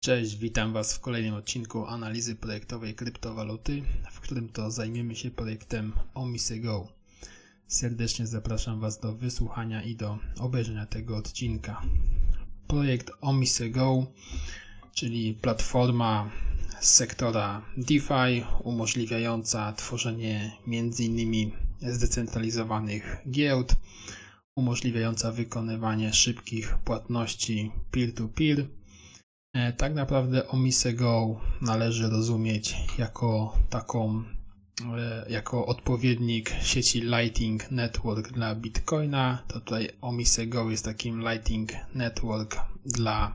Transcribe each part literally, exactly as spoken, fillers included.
Cześć, witam Was w kolejnym odcinku analizy projektowej kryptowaluty, w którym to zajmiemy się projektem Omisego. Serdecznie zapraszam Was do wysłuchania i do obejrzenia tego odcinka. Projekt Omisego, czyli platforma z sektora DeFi umożliwiająca tworzenie między innymi zdecentralizowanych giełd, umożliwiająca wykonywanie szybkich płatności peer-to-peer. Tak naprawdę Omisego należy rozumieć jako taką, jako odpowiednik sieci Lightning Network dla Bitcoina. To tutaj Omisego jest takim Lightning Network dla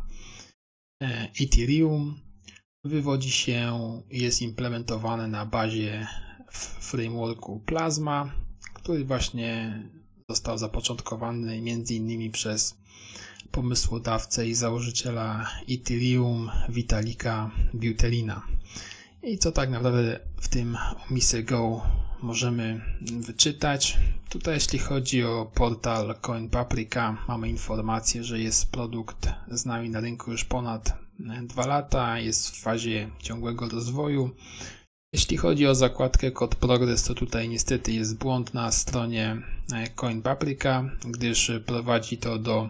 Ethereum. Wywodzi się, jest implementowany na bazie frameworku Plasma, który właśnie został zapoczątkowany między innymi przez pomysłodawcę i założyciela Ethereum Vitalika Buterina. I co tak naprawdę w tym Omisego możemy wyczytać? Tutaj jeśli chodzi o portal CoinPaprika, mamy informację, że jest produkt z nami na rynku już ponad dwa lata, jest w fazie ciągłego rozwoju. Jeśli chodzi o zakładkę Kod Progress, to tutaj niestety jest błąd na stronie CoinPaprika, gdyż prowadzi to do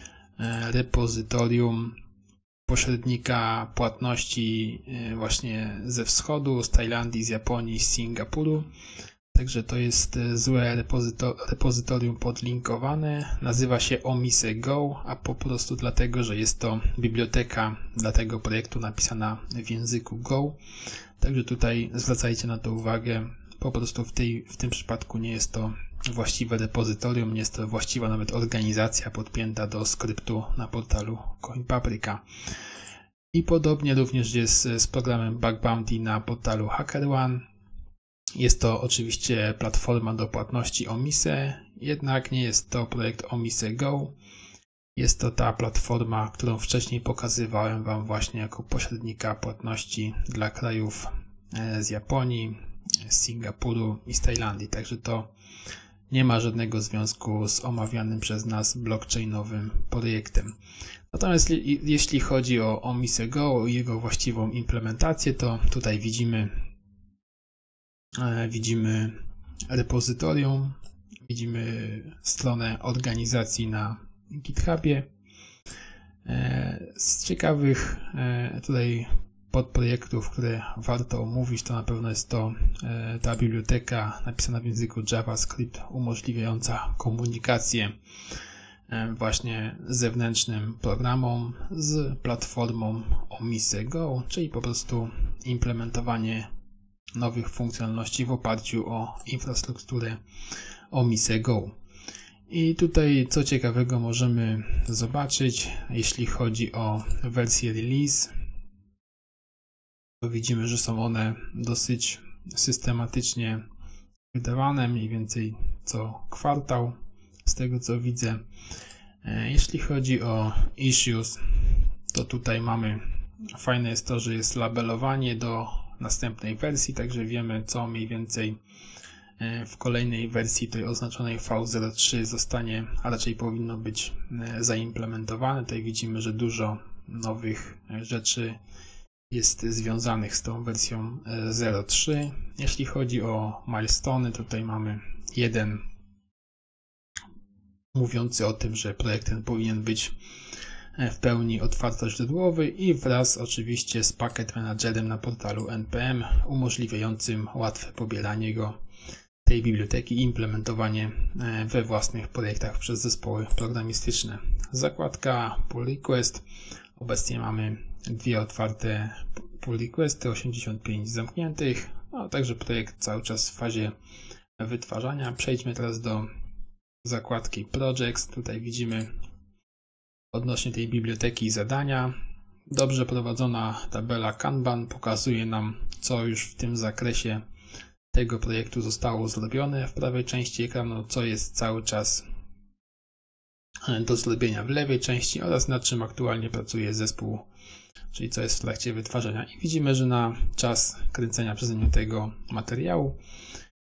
repozytorium pośrednika płatności właśnie ze wschodu, z Tajlandii, z Japonii, z Singapuru. Także to jest złe repozytorium podlinkowane. Nazywa się Omisego, a po prostu dlatego, że jest to biblioteka dla tego projektu napisana w języku Go. Także tutaj zwracajcie na to uwagę. Po prostu w, tej, w tym przypadku nie jest to właściwe repozytorium, nie jest to właściwa nawet organizacja podpięta do skryptu na portalu CoinPaprika. I podobnie również jest z programem Bug Bounty na portalu HackerOne. Jest to oczywiście platforma do płatności Omise, jednak nie jest to projekt Omisego. Jest to ta platforma, którą wcześniej pokazywałem Wam właśnie jako pośrednika płatności dla krajów z Japonii, z Singapuru i z Tajlandii. Także to nie ma żadnego związku z omawianym przez nas blockchainowym projektem. Natomiast jeśli chodzi o Omisego i jego właściwą implementację, to tutaj widzimy widzimy repozytorium, widzimy stronę organizacji na GitHubie. Z ciekawych tutaj podprojektów, które warto omówić, to na pewno jest to ta biblioteka napisana w języku JavaScript umożliwiająca komunikację właśnie zewnętrznym programom z platformą Omisego, czyli po prostu implementowanie nowych funkcjonalności w oparciu o infrastrukturę Omisego. I tutaj co ciekawego możemy zobaczyć, jeśli chodzi o wersję release, to widzimy, że są one dosyć systematycznie wydawane, mniej więcej co kwartał, z tego co widzę. Jeśli chodzi o issues, to tutaj mamy, fajne jest to, że jest labelowanie do następnej wersji, także wiemy, co mniej więcej w kolejnej wersji tej oznaczonej V zero trzy zostanie, a raczej powinno być zaimplementowane. Tutaj widzimy, że dużo nowych rzeczy jest związanych z tą wersją zero trzy. Jeśli chodzi o milestone, tutaj mamy jeden mówiący o tym, że projekt ten powinien być w pełni otwartoźródłowy i wraz oczywiście z pakiet managerem na portalu N P M umożliwiającym łatwe pobieranie go, tej biblioteki i implementowanie we własnych projektach przez zespoły programistyczne. Zakładka pull request. Obecnie mamy dwie otwarte pull requesty, osiemdziesiąt pięć zamkniętych, no także projekt cały czas w fazie wytwarzania. Przejdźmy teraz do zakładki projects. Tutaj widzimy odnośnie tej biblioteki zadania. Dobrze prowadzona tabela Kanban pokazuje nam, co już w tym zakresie tego projektu zostało zrobione w prawej części ekranu, co jest cały czas do zrobienia w lewej części oraz nad czym aktualnie pracuje zespół, czyli co jest w trakcie wytwarzania. I widzimy, że na czas kręcenia przeze mnie tego materiału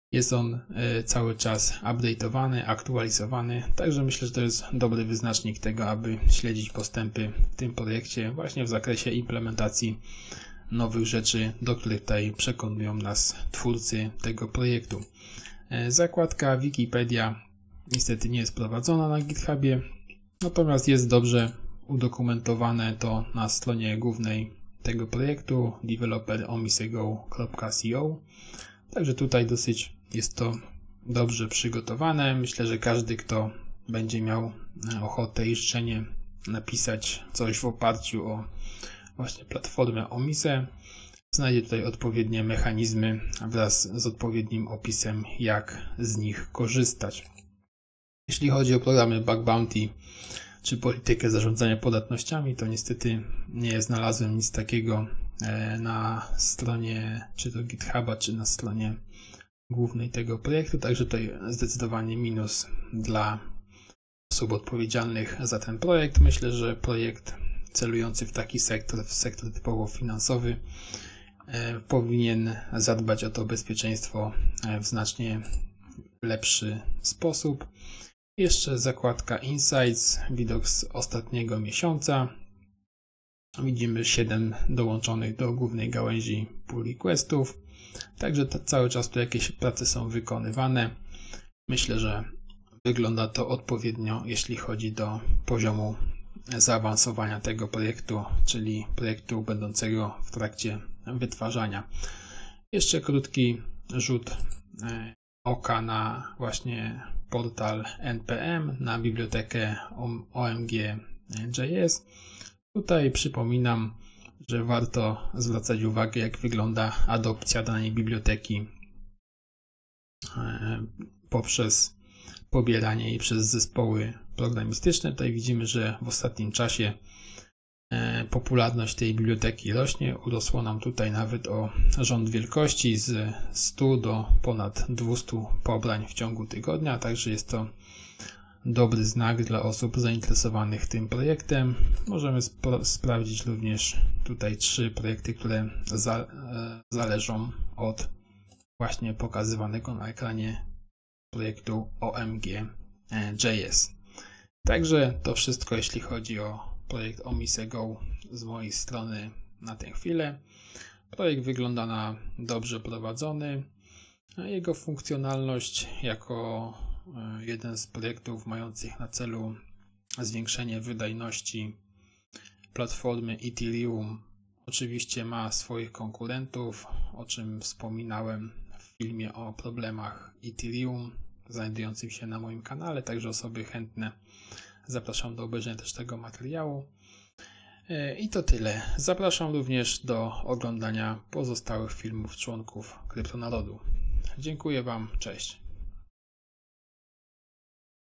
Jest on cały czas update'owany, aktualizowany, także myślę, że to jest dobry wyznacznik tego, aby śledzić postępy w tym projekcie właśnie w zakresie implementacji nowych rzeczy, do których tutaj przekonują nas twórcy tego projektu. Zakładka Wikipedia niestety nie jest prowadzona na GitHubie, natomiast jest dobrze udokumentowane to na stronie głównej tego projektu developer omisego kropka co. Także tutaj dosyć jest to dobrze przygotowane. Myślę, że każdy, kto będzie miał ochotę i życzenie napisać coś w oparciu o właśnie platformę Omise, znajdzie tutaj odpowiednie mechanizmy wraz z odpowiednim opisem, jak z nich korzystać. Jeśli chodzi o programy Bug Bounty czy politykę zarządzania podatnościami, to niestety nie znalazłem nic takiego na stronie czy to GitHuba, czy na stronie głównej tego projektu, także tutaj zdecydowanie minus dla osób odpowiedzialnych za ten projekt. Myślę, że projekt celujący w taki sektor, w sektor typowo finansowy, powinien zadbać o to bezpieczeństwo w znacznie lepszy sposób. Jeszcze zakładka Insights, widok z ostatniego miesiąca. Widzimy siedem dołączonych do głównej gałęzi pull requestów. Także to cały czas tu jakieś prace są wykonywane. Myślę, że wygląda to odpowiednio, jeśli chodzi do poziomu zaawansowania tego projektu, czyli projektu będącego w trakcie wytwarzania. Jeszcze krótki rzut oka na właśnie portal N P M, na bibliotekę O M G J S. Tutaj przypominam, że warto zwracać uwagę, jak wygląda adopcja danej biblioteki poprzez pobieranie jej przez zespoły programistyczne. Tutaj widzimy, że w ostatnim czasie popularność tej biblioteki rośnie. Urosło nam tutaj nawet o rząd wielkości z stu do ponad dwustu pobrań w ciągu tygodnia, także jest to dobry znak dla osób zainteresowanych tym projektem. Możemy spra- sprawdzić również tutaj trzy projekty, które za- zależą od właśnie pokazywanego na ekranie projektu O M G J S. Także to wszystko, jeśli chodzi o projekt Omise Go z mojej strony na tę chwilę. Projekt wygląda na dobrze prowadzony. Jego funkcjonalność jako jeden z projektów mających na celu zwiększenie wydajności platformy Ethereum oczywiście ma swoich konkurentów, o czym wspominałem w filmie o problemach Ethereum znajdującym się na moim kanale, także osoby chętne zapraszam do obejrzenia też tego materiału. I to tyle. Zapraszam również do oglądania pozostałych filmów członków Kryptonarodu. Dziękuję Wam, cześć.